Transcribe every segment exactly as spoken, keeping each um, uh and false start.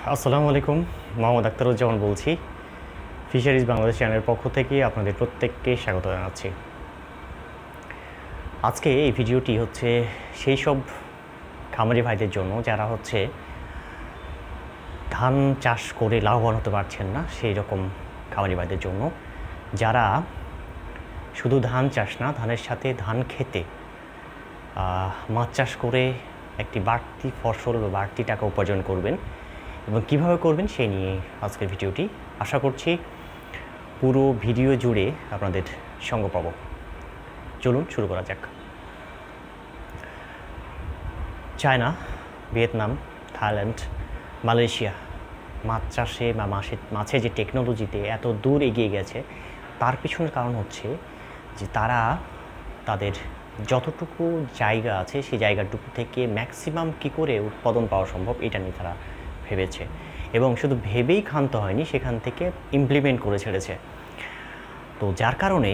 আসসালামু আলাইকুম। মোহাম্মদ আখতারুজ্জামান বলছি। ফিশারিজ বাংলাদেশ চ্যানেলের পক্ষ থেকে আপনাদের প্রত্যেককে স্বাগত জানাচ্ছি। আজকে এই ভিডিওটি হচ্ছে সেই সব খামারি ভাইদের জন্য যারা হচ্ছে ধান চাষ করে লাভবান হতে পারছেন না, সেই রকম খামারি ভাইদের জন্য, যারা শুধু ধান চাষ না, ধানের সাথে ধান খেতে মাছ চাষ করে একটি বাড়তি ফসল বা বাড়তি টাকা উপার্জন করবেন এবং কীভাবে করবেন সেই নিয়ে আজকের ভিডিওটি। আশা করছি পুরো ভিডিও জুড়ে আপনাদের সঙ্গ পাবো। চলুন শুরু করা যাক। চায়না, ভিয়েতনাম, থাইল্যান্ড, মালয়েশিয়া মাছ চাষে বা মাছের মাছের যে টেকনোলজিতে এত দূর এগিয়ে গেছে, তার পিছনের কারণ হচ্ছে যে তারা তাদের যতটুকু জায়গা আছে সেই জায়গাটুকু থেকে ম্যাক্সিমাম কী করে উৎপাদন পাওয়া সম্ভব এটা নিয়ে তারা ভেবেছে, এবং শুধু ভেবেই ক্ষান্ত হয়নি, সেখান থেকে ইমপ্লিমেন্ট করে ছেড়েছে। তো যার কারণে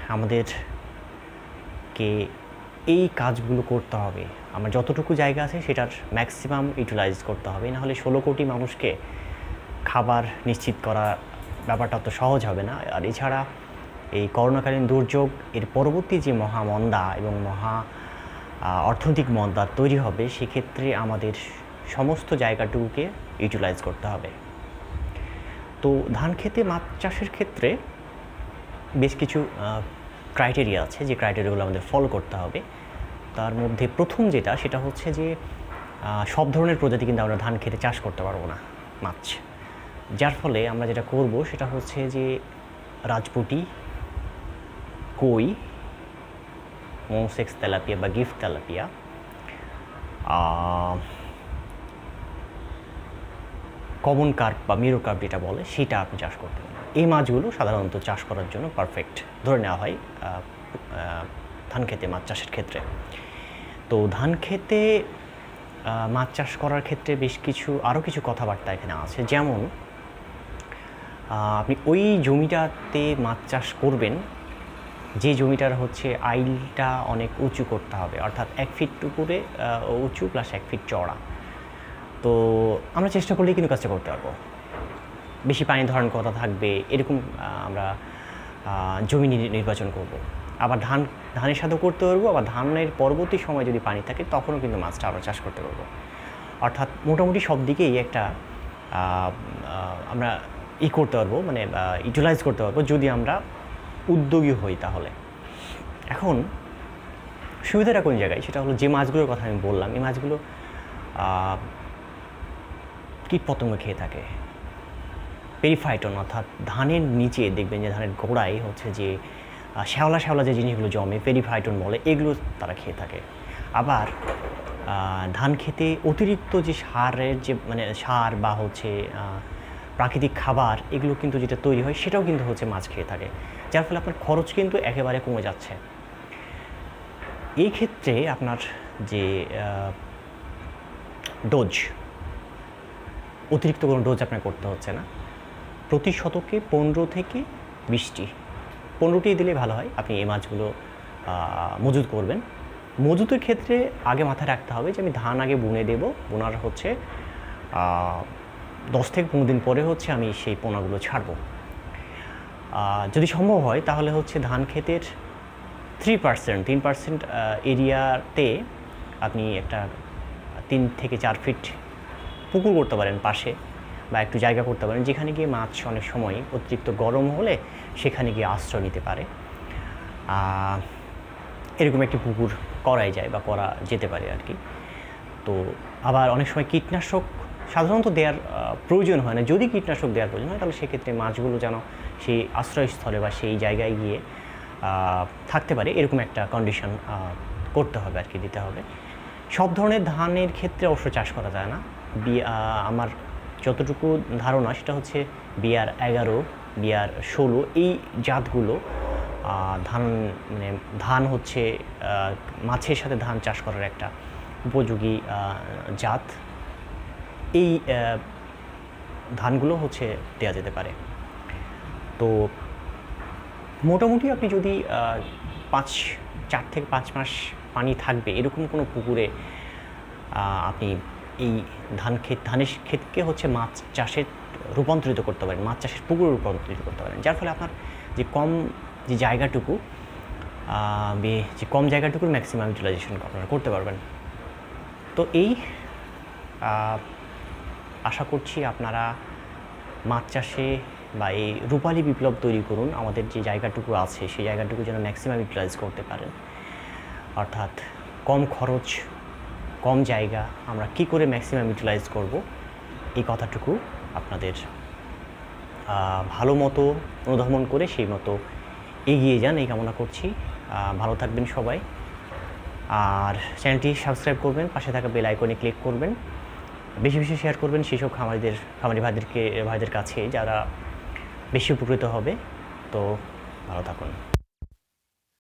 আমাদেরকে এই কাজগুলো করতে হবে। আমার যতটুকু জায়গা আছে সেটার ম্যাক্সিমাম ইউটিলাইজ করতে হবে, নাহলে ষোলো কোটি মানুষকে খাবার নিশ্চিত করা ব্যাপারটা তো সহজ হবে না। আর এছাড়া এই করোনাকালীন দুর্যোগ, এর পরবর্তী যে মহামন্দা এবং মহা অর্থনৈতিক মন্দা তৈরি হবে, সেক্ষেত্রে আমাদের সমস্ত জায়গাটুকুকে ইউটিলাইজ করতে হবে। তো ধান খেতে মাছ চাষের ক্ষেত্রে বেশ কিছু ক্রাইটেরিয়া আছে, যে ক্রাইটেরিয়াগুলো আমাদের ফলো করতে হবে। তার মধ্যে প্রথম যেটা, সেটা হচ্ছে যে সব ধরনের প্রজাতি কিন্তু আমরা ধান খেতে চাষ করতে পারবো না মাছ। যার ফলে আমরা যেটা করব সেটা হচ্ছে যে রাজপুটি, কই, মৌসেক্স তেলাপিয়া বা গিফট তেলাপিয়া, কমন কার্প বা মিরো কার্প যেটা বলে, সেটা আপনি চাষ করতে পারেন। এই মাছগুলো সাধারণত চাষ করার জন্য পারফেক্ট ধরে নেওয়া হয় ধান খেতে মাছ চাষের ক্ষেত্রে। তো ধান খেতে মাছ চাষ করার ক্ষেত্রে বেশ কিছু আরও কিছু কথাবার্তা এখানে আছে। যেমন আপনি ওই জমিটাতে মাছ চাষ করবেন যে জমিটার হচ্ছে আইলটা অনেক উঁচু করতে হবে, অর্থাৎ এক ফিট উপরে উঁচু প্লাস এক ফিট চওড়া। তো আমরা চেষ্টা করলেই কিন্তু কাজটা করতে পারবো। বেশি পানি ধারণ কথা থাকবে এরকম আমরা জমি নির্বাচন করব। আবার ধান ধানের সাথেও করতে পারবো, আবার ধানের পরবর্তী সময় যদি পানি থাকে তখনও কিন্তু মাছটা আমরা চাষ করতে পারবো। অর্থাৎ মোটামুটি সব দিকেই একটা আমরা ই করতে পারবো, মানে ইউটিলাইজ করতে পারবো যদি আমরা উদ্যোগী হই। তাহলে এখন সুবিধাটা কোন জায়গায়, সেটা হলো যে মাছগুলোর কথা আমি বললাম, এই মাছগুলো কীট পতঙ্গ খেয়ে থাকে। পেরিফাইটন, অর্থাৎ ধানের নিচে দেখবেন যে ধানের গোড়ায় হচ্ছে যে শ্যাওলা শ্যাওলা যে জিনিসগুলো জমে, পেরিফাইটন বলে, এগুলো তারা খেয়ে থাকে। আবার ধান খেতে অতিরিক্ত যে সারের যে মানে সার বা হচ্ছে প্রাকৃতিক খাবার, এগুলো কিন্তু যেটা তৈরি হয় সেটাও কিন্তু হচ্ছে মাছ খেয়ে থাকে, যার ফলে আপনার খরচ কিন্তু একেবারে কমে যাচ্ছে। এই ক্ষেত্রে আপনার যে ডোজ, অতিরিক্ত কোনো ডোজ আপনার করতে হচ্ছে না। প্রতি শতকে পনেরো থেকে বিশটি, পনেরোটি দিলে ভালো হয়। আপনি এই মাছগুলো মজুত করবেন। মজুতের ক্ষেত্রে আগে মাথায় রাখতে হবে যে আমি ধান আগে বুনে দেব, বোনার হচ্ছে দশ থেকে পনেরো দিন পরে হচ্ছে আমি সেই পোনাগুলো ছাড়ব। যদি সম্ভব হয় তাহলে হচ্ছে ধান ক্ষেতের থ্রি পার্সেন্ট তিন পার্সেন্ট এরিয়াতে আপনি একটা তিন থেকে চার ফিট পুকুর করতে পারেন পাশে, বা একটু জায়গা করতে পারেন যেখানে গিয়ে মাছ অনেক সময় অতিরিক্ত গরম হলে সেখানে গিয়ে আশ্রয় নিতে পারে। এরকম একটি পুকুর করাই যায় বা করা যেতে পারে আর কি। তো আবার অনেক সময় কীটনাশক সাধারণত দেওয়ার প্রয়োজন হয় না। যদি কীটনাশক দেওয়ার প্রয়োজন হয় তাহলে সেক্ষেত্রে মাছগুলো যেন সেই আশ্রয়স্থলে বা সেই জায়গায় গিয়ে থাকতে পারে, এরকম একটা কন্ডিশন করতে হবে আর কি, দিতে হবে। সব ধরনের ধানের ক্ষেত্রে অবশ্য চাষ করা যায় না। বি আমার যতটুকু ধারণা সেটা হচ্ছে বিআর এগারো, বিআর ষোলো, এই জাতগুলো ধান মানে ধান হচ্ছে মাছের সাথে ধান চাষ করার একটা উপযোগী জাত। এই ধানগুলো হচ্ছে দেওয়া যেতে পারে। তো মোটামুটি আপনি যদি পাঁচ চার থেকে পাঁচ মাস পানি থাকবে এরকম কোনো পুকুরে আপনি এই ধান ক্ষেত ধানের ক্ষেতকে হচ্ছে মাছ চাষে রূপান্তরিত করতে পারেন, মাছ চাষের পুকুরে রূপান্তরিত করতে পারেন, যার ফলে আপনার যে কম যে জায়গাটুকু যে কম জায়গাটুকুর ম্যাক্সিমাম ইউটিলাইজেশন আপনারা করতে পারবেন। তো এই আশা করছি আপনারা মাছ চাষে বা এই রূপালী বিপ্লব তৈরি করুন, আমাদের যে জায়গাটুকু আছে সেই জায়গাটুকু যেন ম্যাক্সিমাম ইউটিলাইজ করতে পারেন। অর্থাৎ কম খরচ, কম জায়গা আমরা কি করে ম্যাক্সিমাম ইউটিলাইজ করব, এই কথাটুকু আপনাদের ভালো মতো অনুধাবন করে সেই মতো এগিয়ে যান, এই কামনা করছি। ভালো থাকবেন সবাই, আর চ্যানেলটি সাবস্ক্রাইব করবেন, পাশে থাকা বেল আইকনে ক্লিক করবেন, বেশি বেশি শেয়ার করবেন সেসব খামারিদের খামারি ভাইদেরকে ভাইদের কাছে যারা বেশি উপকৃত হবে। তো ভালো থাকুন।